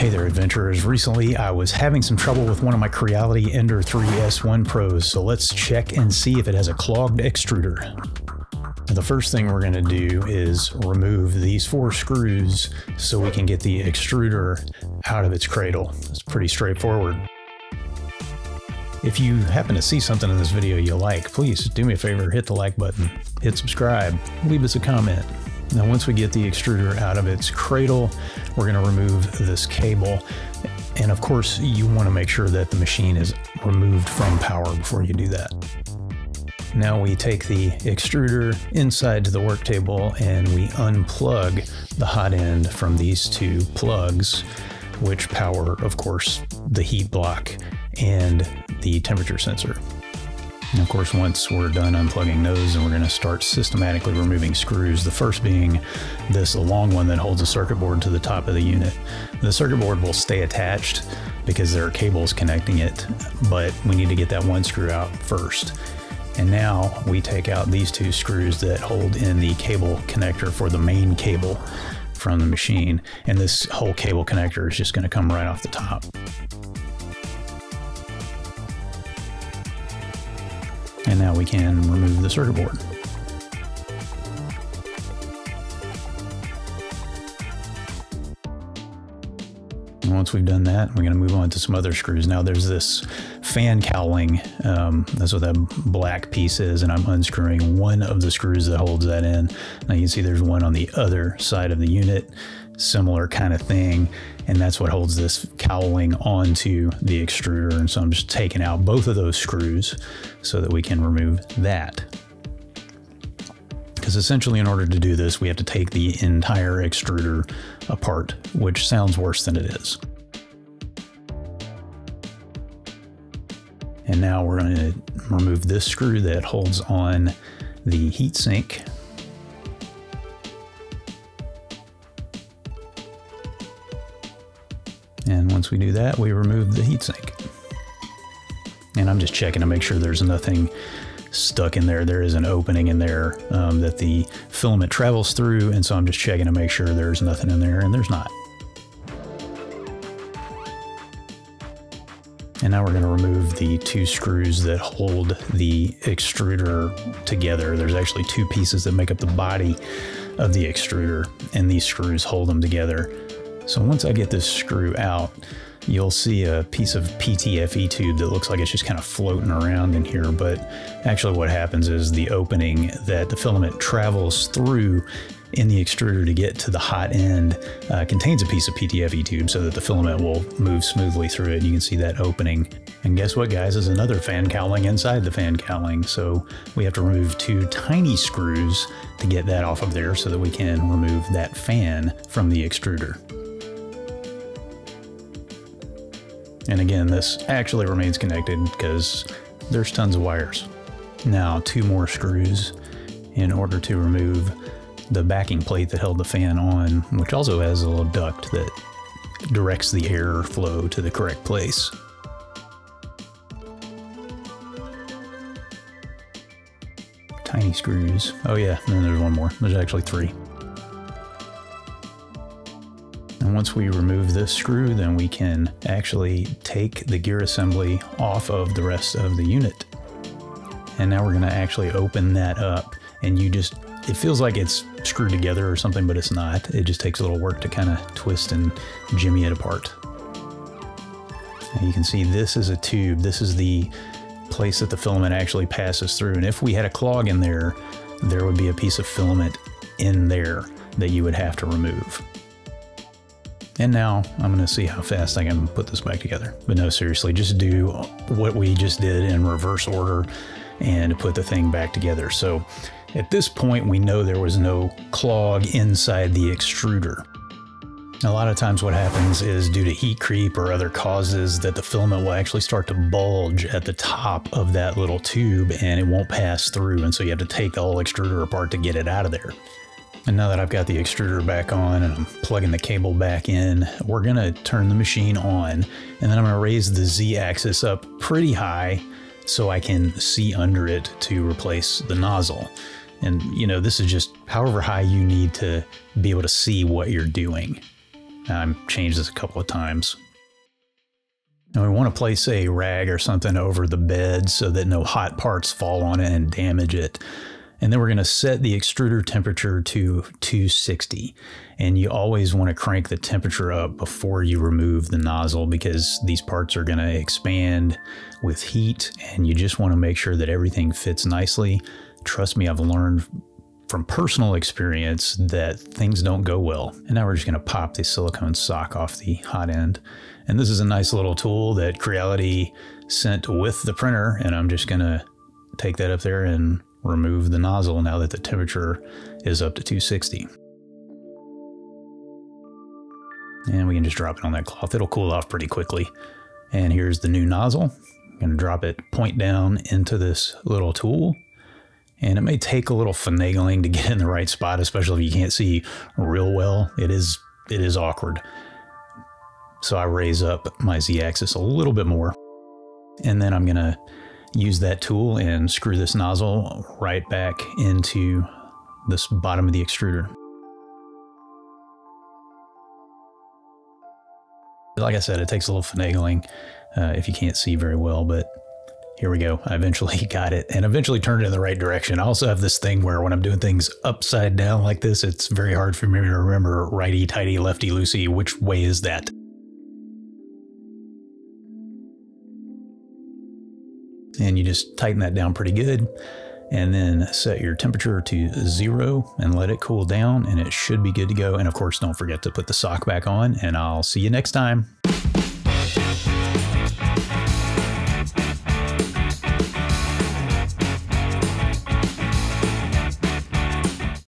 Hey there, adventurers. Recently, I was having some trouble with one of my Creality Ender-3 S1 Pros, so let's check and see if it has a clogged extruder. The first thing we're going to do is remove these 4 screws so we can get the extruder out of its cradle. It's pretty straightforward. If you happen to see something in this video you like, please do me a favor, hit the like button, hit subscribe, leave us a comment. Now once we get the extruder out of its cradle, we're going to remove this cable. And of course, you want to make sure that the machine is removed from power before you do that. Now we take the extruder inside to the work table and we unplug the hot end from these 2 plugs, which power, of course, the heat block and the temperature sensor. And of course, once we're done unplugging those, and we're going to start systematically removing screws, the first being this long one that holds the circuit board to the top of the unit. The circuit board will stay attached because there are cables connecting it, but we need to get that one screw out first. And now we take out these 2 screws that hold in the cable connector for the main cable from the machine, and this whole cable connector is just going to come right off the top. And now we can remove the circuit board. And once we've done that, we're going to move on to some other screws. Now there's this fan cowling, that's what that black piece is, and I'm unscrewing one of the screws that holds that in. Now you can see there's one on the other side of the unit, similar kind of thing, and that's what holds this cowling onto the extruder. And so I'm just taking out both of those screws so that we can remove that. Because essentially, in order to do this, we have to take the entire extruder apart, which sounds worse than it is. And now we're going to remove this screw that holds on the heatsink. And once we do that, we remove the heatsink. And I'm just checking to make sure there's nothing stuck in there. There is an opening in there that the filament travels through, and so I'm just checking to make sure there's nothing in there, and there's not. And now we're going to remove the 2 screws that hold the extruder together. There's actually 2 pieces that make up the body of the extruder, and these screws hold them together. So once I get this screw out, you'll see a piece of PTFE tube that looks like it's just kind of floating around in here, but actually what happens is the opening that the filament travels through in the extruder to get to the hot end contains a piece of PTFE tube so that the filament will move smoothly through it. You can see that opening. And guess what, guys? There's another fan cowling inside the fan cowling. So we have to remove 2 tiny screws to get that off of there so that we can remove that fan from the extruder. And again, this actually remains connected because there's tons of wires. Now 2 more screws in order to remove the backing plate that held the fan on, which also has a little duct that directs the air flow to the correct place. Tiny screws. Oh yeah, and then there's one more. There's actually 3. And once we remove this screw, then we can actually take the gear assembly off of the rest of the unit. And now we're going to actually open that up, and it feels like it's screwed together or something, but it's not. It just takes a little work to kind of twist and jimmy it apart. Now you can see this is a tube. This is the place that the filament actually passes through. And if we had a clog in there, there would be a piece of filament in there that you would have to remove. And now I'm going to see how fast I can put this back together. But no, seriously, just do what we just did in reverse order and put the thing back together. So at this point, we know there was no clog inside the extruder. A lot of times what happens is due to heat creep or other causes that the filament will actually start to bulge at the top of that little tube and it won't pass through. And so you have to take the whole extruder apart to get it out of there. And now that I've got the extruder back on and I'm plugging the cable back in, we're going to turn the machine on, and then I'm going to raise the Z-axis up pretty high so I can see under it to replace the nozzle. And you know, this is just however high you need to be able to see what you're doing. I've changed this a couple of times. Now we want to place a rag or something over the bed so that no hot parts fall on it and damage it. And then we're going to set the extruder temperature to 260. And you always want to crank the temperature up before you remove the nozzle, because these parts are going to expand with heat, and you just want to make sure that everything fits nicely. Trust me, I've learned from personal experience that things don't go well. And now we're just going to pop the silicone sock off the hot end. And this is a nice little tool that Creality sent with the printer, and I'm just going to take that up there and remove the nozzle now that the temperature is up to 260. And we can just drop it on that cloth. It'll cool off pretty quickly. And here's the new nozzle. I'm going to drop it point down into this little tool. And it may take a little finagling to get in the right spot, especially if you can't see real well. It is awkward. So I raise up my Z-axis a little bit more. And then I'm going to use that tool and screw this nozzle right back into this bottom of the extruder. Like I said, it takes a little finagling if you can't see very well, but here we go. I eventually got it and eventually turned it in the right direction. I also have this thing where when I'm doing things upside down like this, it's very hard for me to remember righty-tighty, lefty-loosey, which way is that? And you just tighten that down pretty good, and then set your temperature to 0 and let it cool down, and it should be good to go. And of course, don't forget to put the sock back on, and I'll see you next time.